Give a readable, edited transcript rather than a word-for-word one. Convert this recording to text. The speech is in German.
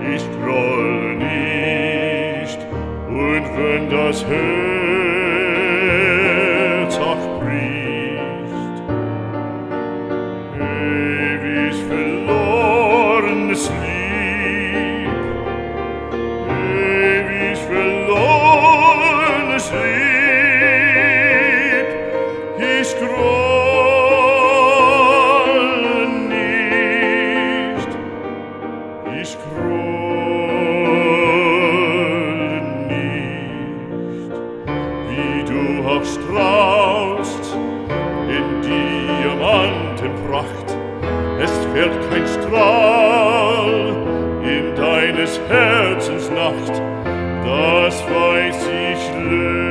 ich grolle nicht, und wenn das Herz auch bricht, ewig verlorenes Lieb, ewig verlorenes Lieb, ich grolle nicht, ich grolle nicht, wie du auch strahlst in Diamantenpracht, es fällt kein Strahl in deines Herzens Nacht, das weiß ich